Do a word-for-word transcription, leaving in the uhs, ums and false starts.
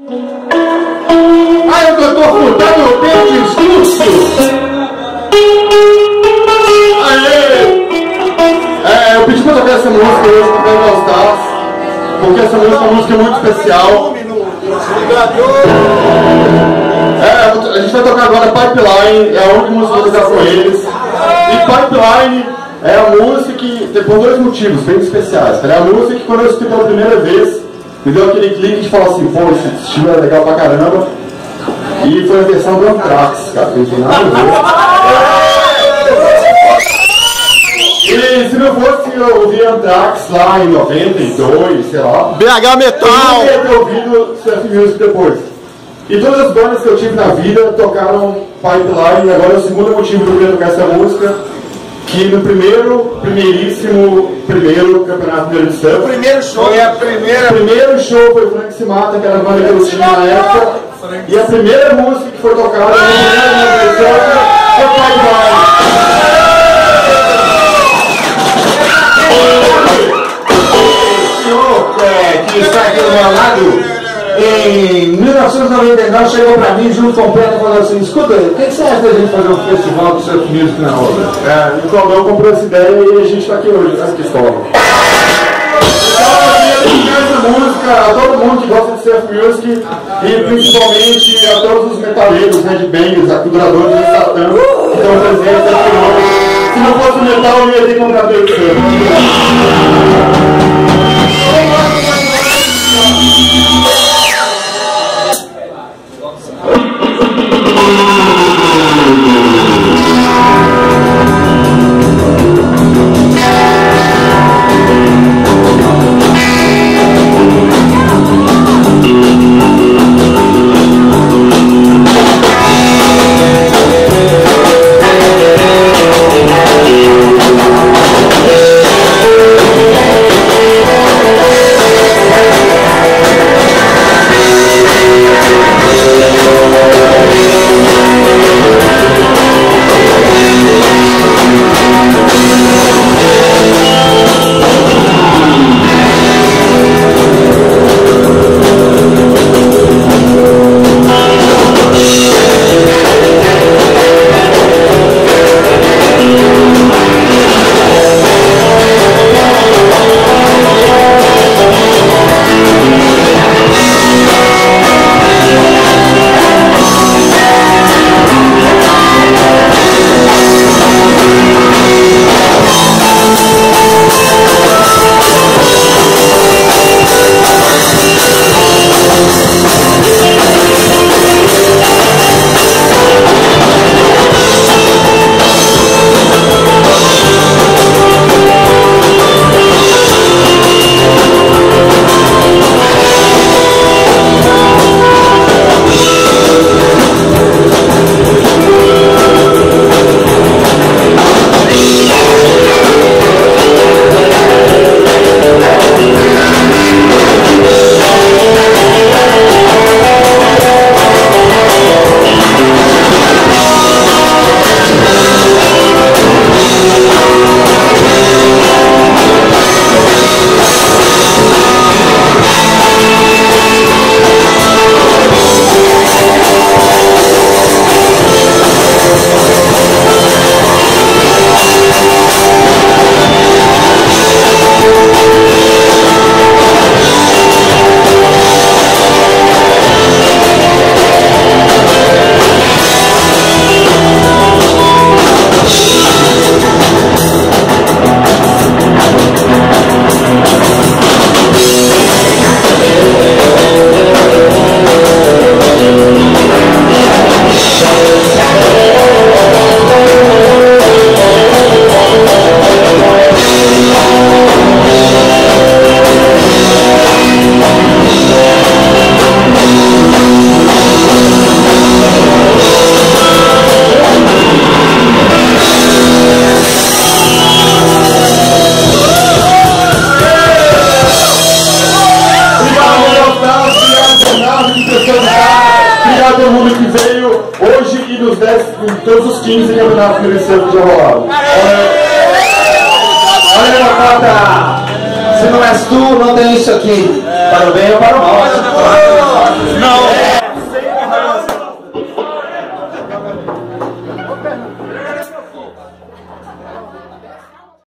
Aí o doutor Furtado Pente Estúcio. Aê! É, eu pedi pra tocar essa música hoje pro Pedro Stars, porque essa música é uma música muito especial. É, a gente vai tocar agora Pipeline, é a única música que eu vou tocar com eles. E Pipeline é a música que, tem por dois motivos bem especiais. É a música que quando eu escutei pela primeira vez, me deu aquele clique de falar assim, pô, esse estilo é legal pra caramba. E foi a versão do Anthrax, cara, não tem nada a ver. E se não fosse eu ouvir Anthrax lá em noventa e dois, sei lá, B H Metal, eu não ia ter ouvido Surf Music depois. E todas as bandas que eu tive na vida tocaram Pipeline, e agora é o segundo motivo de eu querer tocar essa música, que no primeiro, primeiríssimo, primeiro campeonato de surf, o primeiro show, foi a primeira, primeiro show foi o Frank Sinatra, que era a banda que eu tinha na época, e a primeira música que foi tocada na primeira versão foi Pipeline. senhor é, que está aqui do meu lado, em mil novecentos e noventa e nove chegou para mim junto com o Pedro e falou assim, escuta, o que você acha da gente fazer um festival de surf music na obra? É, o Claudão comprou essa ideia e a gente está aqui hoje, né? Que escola. Então eu queria dedicar essa música a todo mundo que gosta de surf music e principalmente a todos os metaleiros, né, de bangers, acuduradores de Satã que estão presentes aqui hoje. Se não fosse metal, eu ia ter que comprar pelo surf. Obrigado a todo mundo que veio hoje e nos dez, em todos os quinze campeonatos que já rolaram. Olha, Batata, se não és tu, não tem isso aqui. Para o bem ou para o mal.